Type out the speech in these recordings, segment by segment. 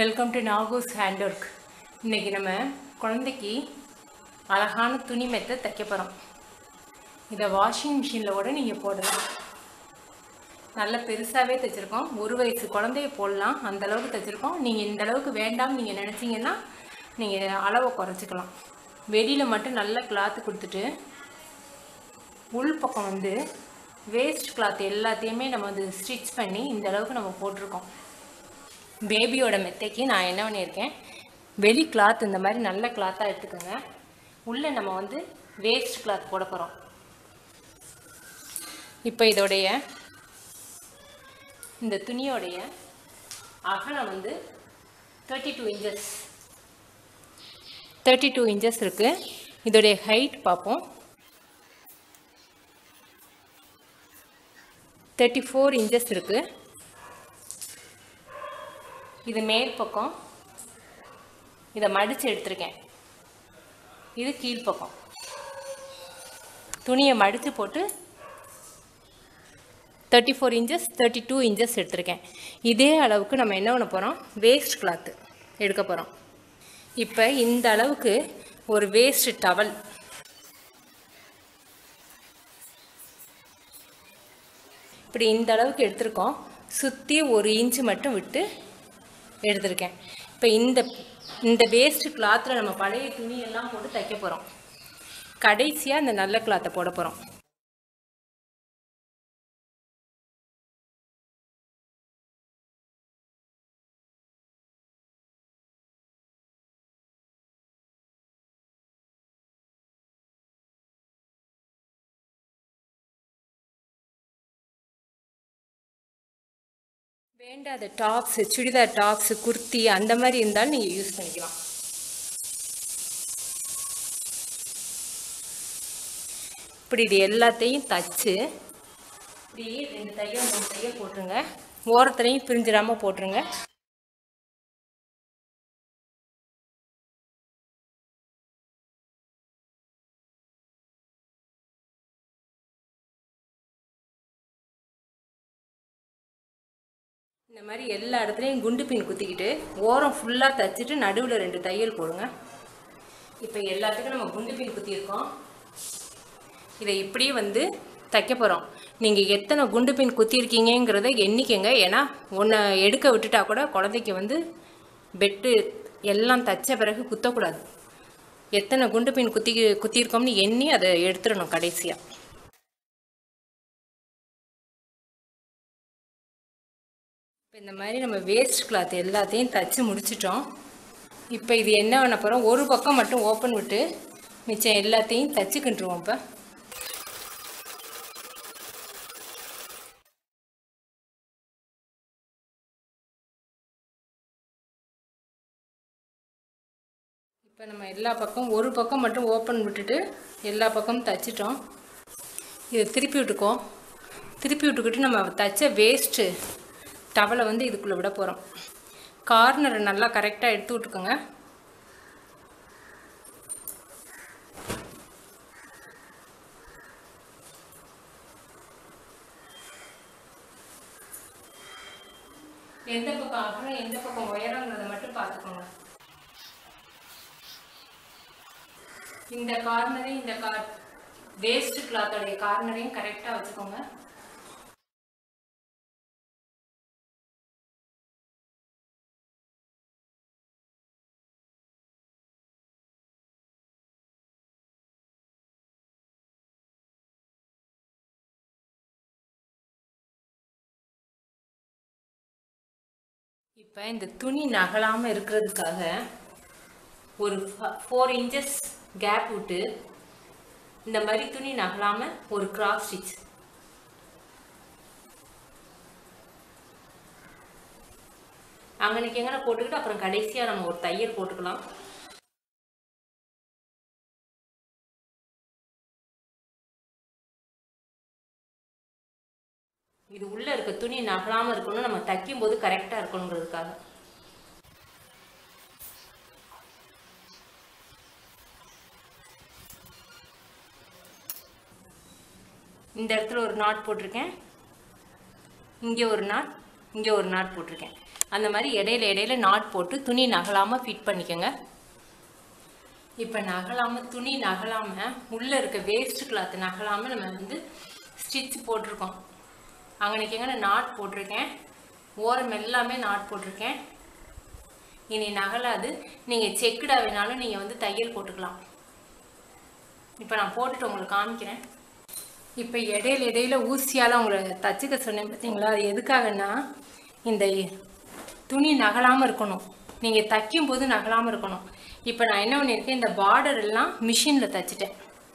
Welcome to நாகூஸ் ஹேண்ட்ஒர்க். இன்றைக்கி நம்ம குழந்தைக்கு அழகான துணி மெத்தை தைக்க போகிறோம். இதை வாஷிங் மிஷினில் கூட நீங்கள் போடலாம். நல்ல பெருசாகவே தைச்சிருக்கோம். 1 வயசு குழந்தைய போடலாம், அந்தளவுக்கு தைச்சிருக்கோம். நீங்கள் இந்த அளவுக்கு வேண்டாம் நீங்கள் நினச்சிங்கன்னா நீங்கள் அளவை குறைச்சிக்கலாம். வெளியில் மட்டும் நல்ல கிளாத்து கொடுத்துட்டு உள் பக்கம் வந்து வேஸ்ட் கிளாத் எல்லாத்தையுமே நம்ம வந்து ஸ்டிச் பண்ணி இந்த அளவுக்கு நம்ம போட்டிருக்கோம். பேபியோட மெத்தைக்கு நான் என்ன பண்ணியிருக்கேன், வெளி கிளாத் இந்த மாதிரி நல்ல கிளாத்தாக எடுத்துக்கோங்க. உள்ளே நம்ம வந்து வேஸ்ட் கிளாத் போட போகிறோம். இப்போ இதோடைய இந்த துணியோடைய அகலம் வந்து 32 இன்ச்சஸ் இருக்குது. இதோடைய ஹைட் பார்ப்போம். 34 இன்ச்சஸ் இருக்குது. இது மேல் பக்கம், இதை மடித்து எடுத்திருக்கேன். இது கீழ்ப்பக்கம். துணியை மடித்து போட்டு 34 இன்ச்சஸ் 32 இன்ச்சஸ் எடுத்திருக்கேன். இதே அளவுக்கு நம்ம என்ன பண்ண போகிறோம், வேஸ்ட் கிளாத்து எடுக்க போகிறோம். இப்போ இந்த அளவுக்கு ஒரு வேஸ்ட் டவல், இப்படி இந்த அளவுக்கு எடுத்திருக்கோம். சுற்றி 1 இன்ச்சு மட்டும் விட்டு எடுத்திருக்கேன். இப்போ இந்த வேஸ்ட் கிளாத்தில் நம்ம பழைய துணியெல்லாம் போட்டு தைக்க போகிறோம். கடைசியாக இந்த நல்ல கிளாத்தை போட போகிறோம். வேண்டாத டாப்ஸு, சுடிதார் டாப்ஸு, குர்த்தி அந்த மாதிரி இருந்தாலும் நீங்கள் யூஸ் பண்ணிக்கலாம். இப்படி இது எல்லாத்தையும் தச்சு இப்படி 2 தையல் 3 தையல் போட்டுருங்க. ஓரத்துலையும் பிரிஞ்சிடாமல் போட்டுருங்க. இந்த மாதிரி எல்லா இடத்துலையும் குண்டு பின் குத்திக்கிட்டு ஓரம் ஃபுல்லாக தைச்சிட்டு நடுவில் 2 தையல் போடுங்க. இப்போ எல்லாத்துக்கும் நம்ம குண்டு பின் குத்தியிருக்கோம். இதை இப்படியே வந்து தைக்க போகிறோம். நீங்கள் எத்தனை குண்டு பின் குத்திருக்கீங்கிறத எண்ணிக்கங்க. ஏன்னா ஒன்றை எடுக்க விட்டுட்டா கூட குழந்தைக்கு வந்து பெட்டு எல்லாம் தைச்ச பிறகு குத்தக்கூடாது. எத்தனை குண்டு பின் குத்திருக்கோம்னு எண்ணி அதை எடுத்துடணும் கடைசியாக. இப்போ இந்த மாதிரி நம்ம வேஸ்ட் கிளாத் எல்லாத்தையும் தைச்சி முடிச்சிட்டோம். இப்போ இது என்ன பண்ண போகிறோம், ஒரு பக்கம் மட்டும் ஓப்பன் விட்டு மிச்சம் எல்லாத்தையும் தைச்சிக்கிட்டுருவோம். இப்போ நம்ம எல்லா பக்கம் ஒரு பக்கம் மட்டும் ஓப்பன் விட்டுட்டு எல்லா பக்கமும் தைச்சிட்டோம். இதை திருப்பி விட்டுக்குவோம். திருப்பி விட்டுக்கிட்டு நம்ம தைச்ச வேஸ்ட்டு டவலை வந்து இதுக்குள்ளே விட போகிறோம். கார்னரை நல்லா கரெக்டாக எடுத்து விட்டுக்கோங்க. எந்த பக்கம் அகலம் எந்த பக்கம் உயரங்கிறத மட்டும் பார்த்துக்கோங்க. இந்த கார்னரையும் இந்த வேஸ்ட் கிளாத்தோடைய கார்னரையும் கரெக்டாக வச்சுக்கோங்க. இப்போ இந்த துணி நகலாமல் இருக்கிறதுக்காக ஒரு 4 இன்ச்சஸ் கேப் விட்டு இந்த மாதிரி துணி நகலாமல் ஒரு கிராஸ் ஸ்டிச். அங்கனைக்கு எங்கே போட்டுக்கிட்டு அப்புறம் கடைசியாக நம்ம ஒரு தையல் போட்டுக்கலாம். இது உள்ளே இருக்க துணி நகலாமல் இருக்கணும், நம்ம தைக்கும் போது கரெக்டாக இருக்கணுங்கிறதுக்காக. இந்த இடத்துல ஒரு நாட் போட்டிருக்கேன், இங்கே ஒரு நாட், இங்கே ஒரு நாட் போட்டிருக்கேன். அந்த மாதிரி இடையில நாட் போட்டு துணி நகலாமல் ஃபிட் பண்ணிக்கோங்க. இப்போ நகலாமல் துணி நகலாமல் உள்ளே இருக்க வேஸ்ட் கிளாத் நகலாமல் நம்ம வந்து ஸ்டிச் போட்டிருக்கோம். அங்கனைக்கு நாட் போட்டிருக்கேன். ஓரம் எல்லாமே நாட் போட்டிருக்கேன். இனி நகலாது. நீங்கள் செக்குடாக வேணாலும் நீங்கள் வந்து தையல் போட்டுக்கலாம். இப்போ நான் போட்டுட்டு உங்களுக்கு காமிக்கிறேன். இப்போ இடையில ஊசியால் உங்களை தச்சுக்க சொன்னேன் பார்த்தீங்களா? அது எதுக்காகன்னா இந்த துணி நகலாமல் இருக்கணும். நீங்கள் தைக்கும் போது நகலாமல் இருக்கணும். இப்போ நான் என்ன பண்ணியிருக்கேன், இந்த பார்டர் எல்லாம் மிஷினில் தைச்சிட்டேன்.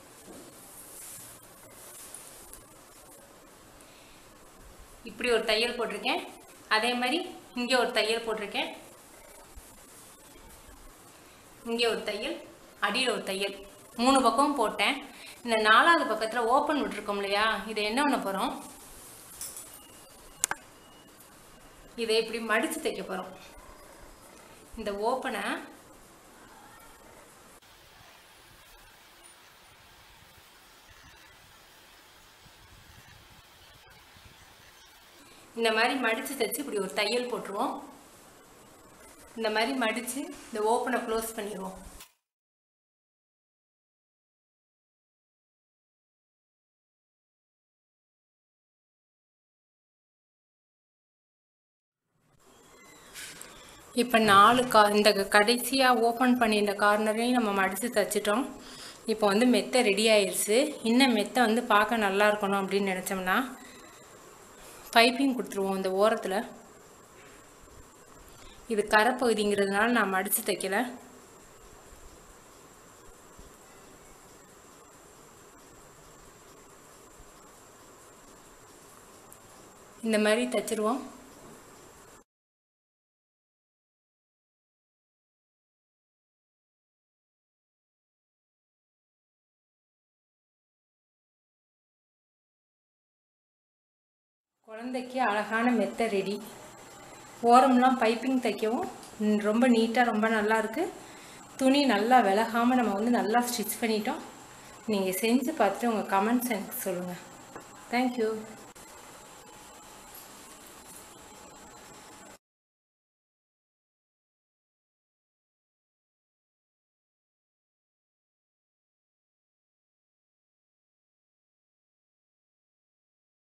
இப்படி ஒரு தையல் போட்டிருக்கேன். அதே மாதிரி இங்கே ஒரு தையல் போட்டிருக்கேன். இங்கே ஒரு தையல், அடியில் ஒரு தையல், 3 பக்கமும் போட்டேன். இந்த 4வது பக்கத்தில் ஓப்பன் விட்டுருக்கோம் இல்லையா? இதை என்ன பண்ண போகிறோம், இதை இப்படி மடித்து தைக்க போகிறோம். இந்த ஓப்பனை இந்த மாதிரி மடித்து தைச்சு இப்படி ஒரு தையல் போட்டுருவோம். இந்த மாதிரி மடித்து இந்த ஓப்பனை க்ளோஸ் பண்ணிடுவோம். இப்போ 4 இந்த கடைசியாக ஓப்பன் பண்ணி இந்த கார்னரையும் நம்ம மடித்து தைச்சிட்டோம். இப்போ வந்து மெத்தை ரெடி ஆயிடுச்சு. இன்னும் மெத்தை வந்து பார்க்க நல்லா இருக்கணும் அப்படின்னு நினச்சோம்னா பைப்பிங் கொடுத்துருவோம் இந்த ஓரத்தில். இது கரைப்பகுதிங்கிறதுனால நான் மடித்து தைக்கல. இந்த மாதிரி தைச்சிருவோம். குழந்தைக்கு அழகான மெத்தை ரெடி. ஓரம்லாம் பைப்பிங் தைக்கவும் ரொம்ப நீட்டாக ரொம்ப நல்லா இருக்குது. துணி நல்லா விலகாமல் நம்ம வந்து நல்லா ஸ்டிச் பண்ணிட்டோம். நீங்கள் செஞ்சு பார்த்துட்டு உங்கள் கமெண்ட்ஸ் எனக்கு சொல்லுங்கள். தேங்க்யூ.